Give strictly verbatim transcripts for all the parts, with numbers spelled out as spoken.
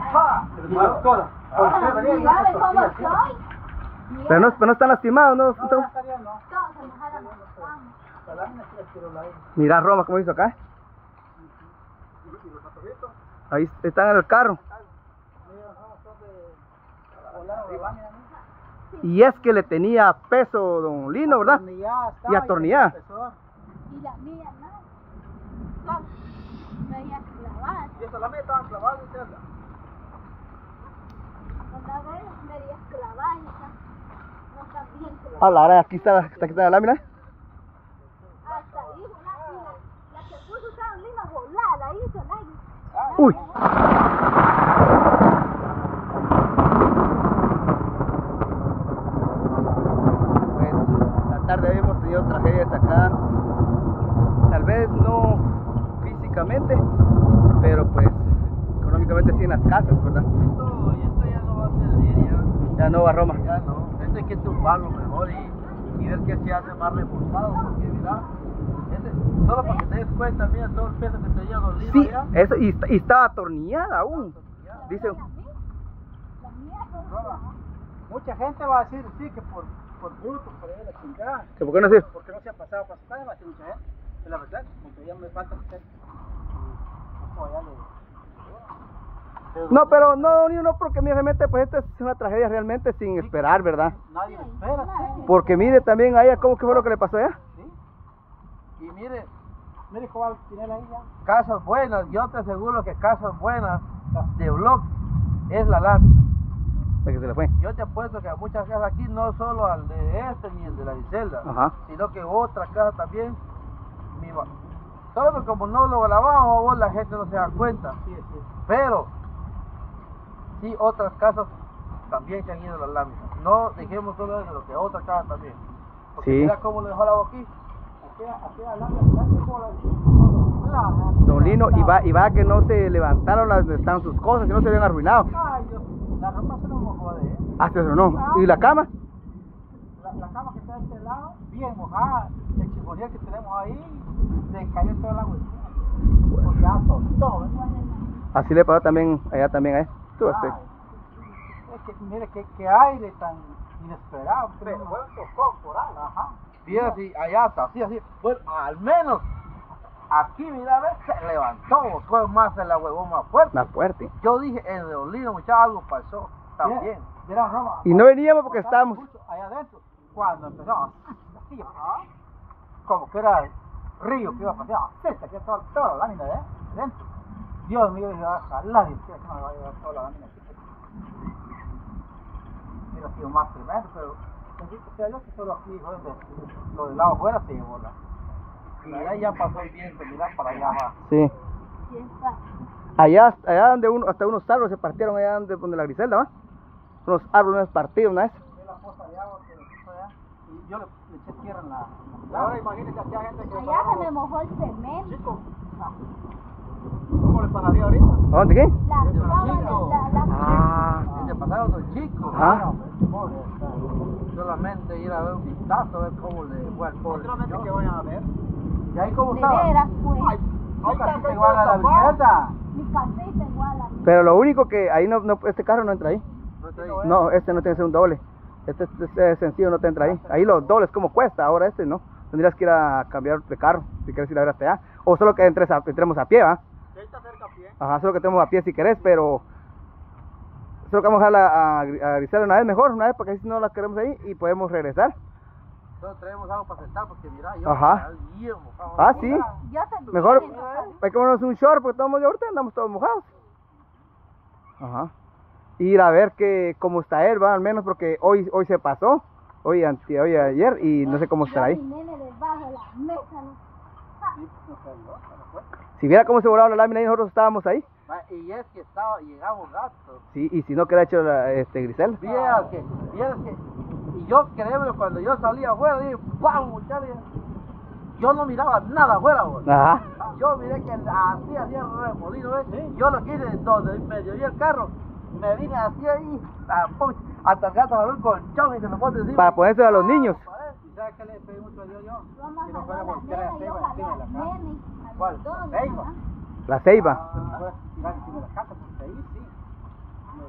Pero no, pero no están lastimados, ¿no? Mira Roma, ¿cómo hizo acá? Ahí están en el carro. Y es que le tenía peso don Lino, ¿verdad? Y atornillada. Y la mía no. Veía clavada. Y esa la mía estaban clavadas, ¿sí? Una vez veía clavada. No está bien clavada. Ah, la verdad, aquí está, está, aquí está la lámina. Hasta ahí volada. La que puso estaba linda volada, la hizo el aire. Uy. Pues la tarde habíamos tenido tragedias acá. Tal vez no físicamente, pero pues económicamente sí en las casas, ¿verdad? Esto, esto ya no va a servir, ya. Ya no va a Roma. Ya no. Esto hay que tumbarlo mejor y, y ver qué se hace más reforzado, porque mira, este, solo para que te des cuenta, mira todo el peso que te haya dolido Sí, allá. eso, y, y estaba atornillada aún. Dicen. La mía fue Mucha gente va a decir, sí, que por, por bruto, por ahí la chingada. ¿Que por qué no sirve? Porque no se ha pasado para su casa, va a decir mucha gente. Es la verdad, porque ya me falta usted. No, pero no, ni uno, porque mire, realmente, pues esta es una tragedia realmente sin esperar, ¿verdad? Nadie lo espera, sí. Porque mire también a ella, ¿cómo que fue lo que le pasó a ella? ¿Sí? Y mire, mire cómo va a tener ahí ya. Casas buenas, yo te aseguro que casas buenas de block es la lámina. ¿De que se le fue? Yo te apuesto que a muchas casas aquí, no solo al de este ni el de la Griselda, Ajá. sino que otras casas también, mi ma- solo que como no lo grabamos, vos la gente no se da cuenta. Sí, sí. Pero, sí, otras casas también se han ido las láminas. No dejemos solo eso, lo que otras casas también. Porque Sí. mira cómo le dejó la boquilla. Aquí, aquí la lámina, mira cómo la- Don Lino, y va, y va que no se levantaron las donde están sus cosas, que no se habían arruinado. Ay, Dios, la ropa se nos mojó de él. Ah, se no. ¿Y la cama? La, la cama que está de este lado, bien mojada. El chifonía que tenemos ahí, le cayó todo el agua. Porque ya soltó, ¿verdad? Así le pasó también, allá también a él. Tú, Ay, este. es que mire qué, qué aire tan inesperado. Pero fue un tocón por ahí. Ajá. Bien así, allá está, así, así. Bueno, al menos aquí, mira, a ver, se levantó. Fue más el huevón más fuerte. Más fuerte. Yo dije, en el Olino, muchachos, algo pasó también. Mira, Roma. Y no veníamos porque estábamos. Allá adentro, cuando empezó así, como que era río que iba a pasar, así, aquí toda, toda la lámina de adentro. Dios mío, dije, ojalá, Dios mío, que no me va a llevar toda la lámina aquí. Hubiera sido más tremendo, pero bendito sea Dios que solo aquí, joder, de- lo del lado afuera se llevó la. Y allá ya pasó el viento, mirá para allá abajo. Sí. Allá, allá donde uno, hasta unos árboles se partieron, allá donde, donde la Griselda, ¿va? Unos árboles partidos una vez. Fue la fosa de agua que fue allá, y yo le, le eché tierra en la. Ahora imagínate que había gente que. allá se me mojó el cemento. Chico, ¿cómo le pasaría ahorita? ¿A dónde qué? La sábana, la, la, Ah. Se pasaron los chicos. Ajá. Pobre, solamente ir a ver un vistazo, a ver cómo le fue al pobre. Solamente que vayan a ver. ¿Y ahí cómo de estaba? veras, pues. Ahí está igual a la bicicleta. Mi casita igual a mí. Pero lo único que ahí no, no, este carro no entra ahí. No está ahí. No, este no tiene que ser un doble. Este, este sencillo no te entra ahí. Ahí los dobles, ¿cómo cuesta? Ahora este no. Tendrías que ir a cambiar de carro si quieres ir a ver hasta allá. O solo que entres a, entremos a pie, ¿va? Ahí está cerca a pie. Ajá, solo que entremos a pie si querés, pero solo que vamos a dejar a, a, a Griselda una vez mejor, una vez, porque así no la queremos ahí y podemos regresar. Entonces traemos algo para sentar porque mira, yo Ajá. bien mojado. Ah, sí. Yo te Mejor dije, hay que ponernos un short porque estamos ahorita andamos todos mojados. Ajá. Ir a ver que cómo está él, va, al menos porque hoy hoy se pasó, hoy anti, hoy ayer y no sé cómo estará ahí. mi nene debajo de la mesa, ¿no? Si viera cómo se volaba la lámina y nosotros estábamos ahí. Ah, y es que estaba, llegamos gatos. Sí, y si no queda hecho la, este Griselda. Vieras que, vieras que, y yo créeme, cuando yo salía afuera, dije, ¡pam! Muchachos! Yo no miraba nada afuera, güey. Ajá. Yo miré que así hacía remolino, ¿ves? ¿Sí? Yo lo quise donde medio vi el carro, me vine así ahí, a, pum, hasta el gato agarró el colchón y se lo pone encima. Para ponerse a los niños. ¿Y sabes qué le pedí mucho a Dios yo? Vamos Si no a fuera jalar porque la era nena, ceiba yo encima de la jalé casa. a nene, a ¿Cuál? los dos, ¿Ceiba? ajá. La ceiba. Si no fuera tirar encima de la casa, porque ahí sí.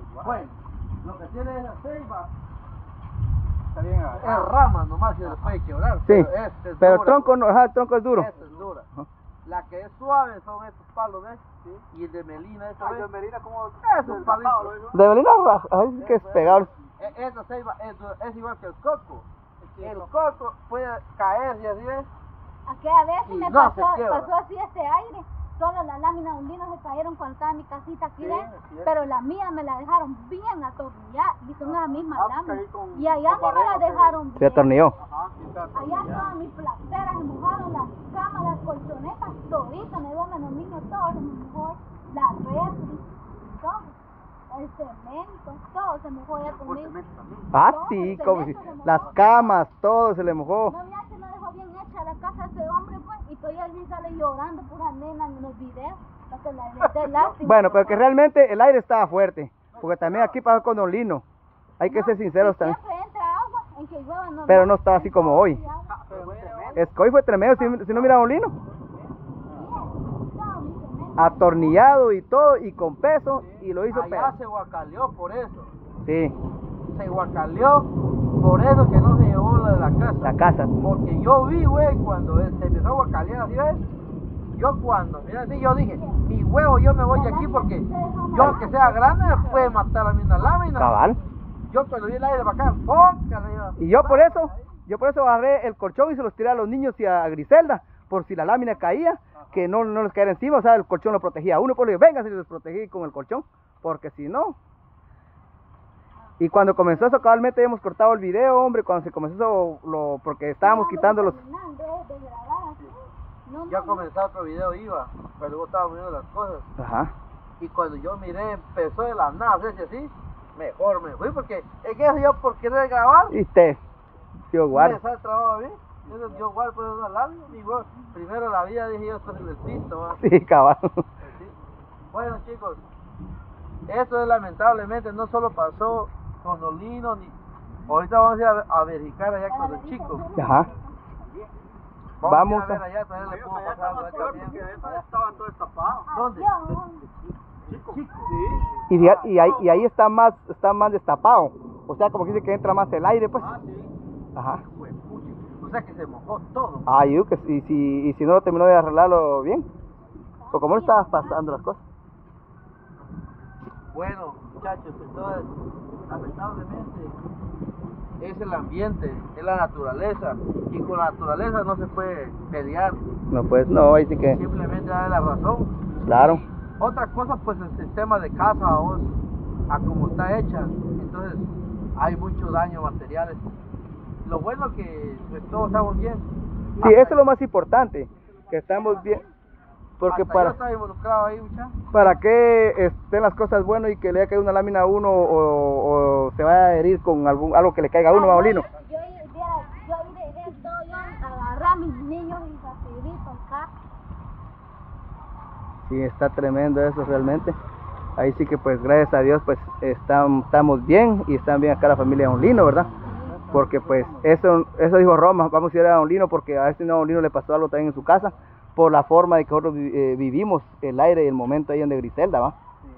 Bueno, lo que tiene esa ceiba Está bien, es rama nomás y se le puede quebrar. Sí, pero, este es pero el dura. tronco no, ajá, el tronco es duro. Esta es dura. Ajá. La que es suave son estos palos, ¿ves? Sí. Y el de melina, ¿esto ves? de Melina, ¿cómo? Es un palito. De Belina, ay, que es pegable. E- Esta ceiba es, dura, es igual que el coco. El coco puede caerse así, ¿ves? Aquella vez Y me no pasó, se quiebra. pasó así este aire. Solo las láminas de un lino se cayeron cuando estaba en mi casita aquí Sí, dentro. es cierto. Pero la mía me la dejaron bien atornilladas. Y son las mismas Ah, láminas. caí con- Y allá con no me la barrera, que- dejaron Se bien. atornilló. Ajá, sí, está Allá atornillado. todas mis plateras se mojaron, las camas, las colchonetas, toditas, me duermen los niños, todo se me mojó, la refri, todo, el cemento, todo se mojó ya conmigo. Ah, No, sí, el como si cemento se mojó. las camas, todo se le mojó. No, mira que no dejó bien hecha la casa de ese hombre, pues, y todavía él sale llorando por la nena en los videos, para que la le dé lástima. Bueno, pero que realmente el aire estaba fuerte, porque también aquí pasó con Don Lino. Hay que No, ser sinceros y también. siempre entra agua, en que llueva no. Pero no está así como hoy. Sí, agua. Es que hoy fue tremendo, si, si no mira a Don Lino. Bien, todo mi cemento. Atornillado y todo, y con peso, y lo hizo Allá peor. se guacaleó por eso. Sí, Se guacaleó por eso que no se llevó la de la casa. la casa. Porque yo vi, güey, cuando él se empezó a guacalear así, ¿ves? Yo cuando, mira así, yo dije, mi huevo, yo me voy de aquí porque yo aunque sea grande me puede matar a mí una lámina. Cabal. Yo cuando vi el aire para acá, ¡fócale! Y yo por eso, yo por eso agarré el colchón y se los tiré a los niños y a Griselda, por si la lámina caía, que no, no les cayera encima, o sea, el colchón lo protegía a uno, por le digo, venga, si los protegí con el colchón, porque si no. Y cuando comenzó eso, cabalmente hemos cortado el video, hombre, cuando se comenzó eso, lo, porque estábamos quitando los... Terminando, eh, de grabar así. No, Ya no, comenzaba otro video, iba, pero vos estabas viendo las cosas. Ajá. Y cuando yo miré, empezó de la nada, ¿sí? Así, mejor me fui, porque es que eso yo por querer grabar, Y te, Dios me guarda. sale trabajo a mí. Entonces yo igual pues una lámina, y bueno, primero la vida dije yo, esto es el pisto, ¿va? Sí, cabal. Sí. Bueno chicos, esto es lamentablemente no solo pasó con los linos, ni... ahorita vamos a ir a, a verificar allá con los chicos. Ajá. Vamos a ir a a- ver allá, también le puedo pasar algo ahí también. Estaba todo destapado. ¿Dónde? yo, Chico. Chico. Y, fija- y, ahí, y ahí está más, está más destapado. O sea, como que dice que entra más el aire, pues. Ah, sí. Ajá. Juepucha. O sea que se mojó todo. Ah, yo que si, si, y si no lo terminó de arreglarlo bien. O como no estabas pasando las cosas. Bueno, muchachos, entonces, lamentablemente, es el ambiente, es la naturaleza, y con la naturaleza no se puede pelear, No, pues no, ahí sí que. simplemente darle la razón. Claro. Otra cosa, pues el sistema de casa, vos, a como está hecha, entonces hay mucho daño materiales. Lo bueno que pues, todos estamos bien. Sí, eso es lo más importante. Que estamos bien. Porque Hasta yo para, estaba involucrado ahí, muchachos. para que estén las cosas buenas y que le haya caído una lámina a uno o, o se vaya a herir con algún algo que le caiga a uno, Maulino. Yo, yo, yo ahí dejé todo, yo agarré a mis niños y rapidito acá. Sí, está tremendo eso realmente. Ahí sí que pues gracias a Dios pues están, estamos bien y están bien acá la familia de Don Lino, ¿verdad? Porque pues eso, eso dijo Roma, vamos a ir a Don Lino porque a este Don Lino le pasó algo también en su casa por la forma de que nosotros vi- eh, vivimos el aire y el momento ahí donde Griselda, ¿va?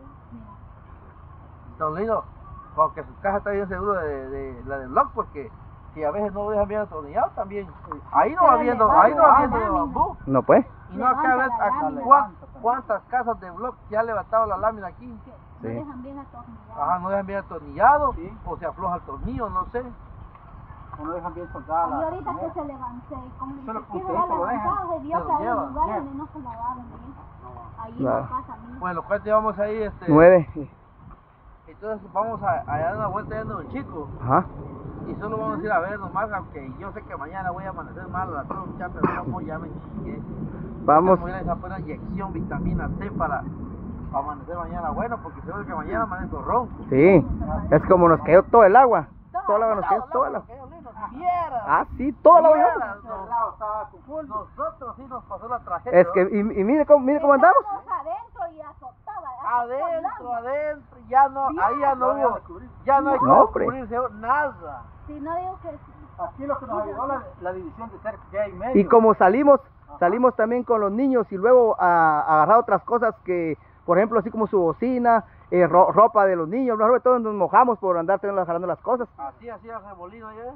Don Lino, porque su caja está bien seguro de, de la del blog, porque si a veces no lo dejan bien atornillado también, ahí no va Pero viendo, le ahí no va va viendo la de lámina. bambú. No pues. Y no acá ves Levanta la aquí, lámina. cuán- cuántas casas de blog se ha levantado la lámina aquí. No Sí. dejan bien atornillados. Ajá, no dejan bien atornillado, Sí. o se afloja el tornillo, no sé. O no dejan bien soldada Y la ahorita que primera. se levanté, como Solo que con se que va eso lo dejan. levantado, se dio Se lo para el llevan, lugar bien. donde no se lavaban bien. Ahí Claro. en la casa mía. Bueno, pues llevamos ahí, este, Nueve. entonces vamos a, a dar una vuelta yendo un chico, Ajá. y solo vamos a ir a ver nomás, aunque yo sé que mañana voy a amanecer mal a la troncha, pero como ya me chingué. Vamos. Voy a ir a poner inyección vitamina C para, para amanecer mañana bueno, porque seguro que mañana amanezco ronco. Sí. Es como nos cayó todo el agua. Todo el agua nos cayó, toda la. Viera, Ah, sí, toda la viera, agua. nos- nosotros sí nos pasó la tragedia. Es que, y, y mire cómo, mire cómo andamos. Estábamos adentro y azotaba. azotaba adentro, el agua. adentro, ya no, ahí ya no hubo, ya no hay No, cómo hombre. cubrirse, nada. Si no digo que Aquí lo que nos ayudó la, la división de cerca que hay en medio. Y como salimos, salimos también con los niños y luego a, a agarrar otras cosas que, por ejemplo, así como su bocina, eh, ro- ropa de los niños, ¿no? Todos nos mojamos por andar teniendo- jalando las cosas. Así hacía el remolino allá.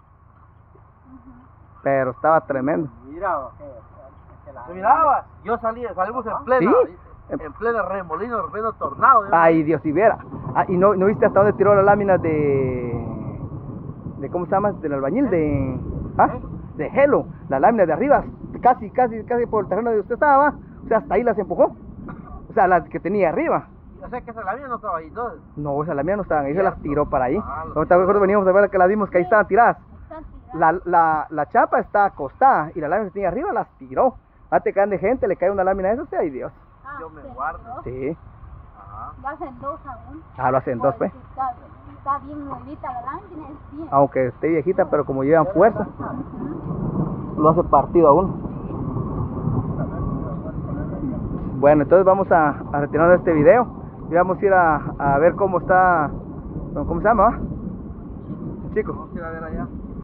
Pero estaba tremendo. Mira, que, que la... ¿Se miraba? Yo salí, salimos en plena, Sí. en plena remolino, en pleno tornado. ¿no? Ay, Dios, si viera. Ah, y no, no viste hasta dónde tiró las láminas de. de ¿Cómo se llama? Del albañil, de. ¿Ah? De Helo. Las láminas de arriba, casi, casi, casi por el terreno donde usted estaba. ¿Va? O sea, hasta ahí las empujó. O sea, las que tenía arriba. O sea que esa la mía no estaba ahí, ¿no? No, esas las mías no estaban ahí, se las tiró para ahí. Ah, lo Ahorita nosotros veníamos a ver que las vimos que ahí estaban tiradas. Están tiradas. La, la, la chapa está acostada y la lámina que tenía arriba las tiró. Antes que ande gente, le cae una lámina de esas, ay Dios. Ah, Yo me se guardo. tiró. Sí. Ajá. Lo hacen dos aún. Ah, lo hacen dos, pues. Porque Está, está bien nuevita la lámina, es bien. Aunque esté viejita, pero como llevan fuerza, Ujú. lo hace partido a uno. Bueno, entonces vamos a, a retirarnos de este video y vamos a ir a, a ver cómo está, ¿cómo se llama? va? El chico. Vamos a ir a ver allá.